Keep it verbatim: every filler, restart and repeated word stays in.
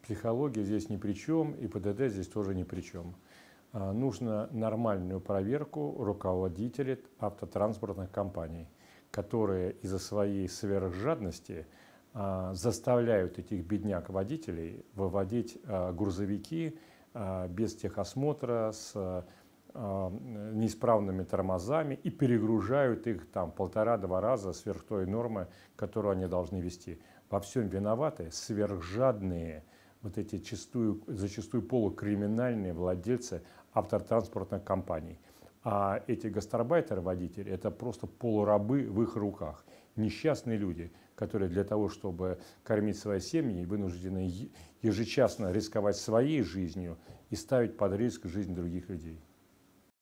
Психология здесь ни при чем, и ПДД здесь тоже ни при чем. Нужно нормальную проверку руководителей автотранспортных компаний, которые из-за своей сверхжадности заставляют этих бедняк-водителей выводить грузовики без техосмотра, с неисправными тормозами и перегружают их там полтора-два раза сверх той нормы, которую они должны вести. Во всем виноваты сверхжадные, вот эти чистую, зачастую полукриминальные владельцы автотранспортных компаний. А эти гастарбайтеры-водители – это просто полурабы в их руках. Несчастные люди, которые для того, чтобы кормить свои семьи, вынуждены ежечасно рисковать своей жизнью и ставить под риск жизнь других людей.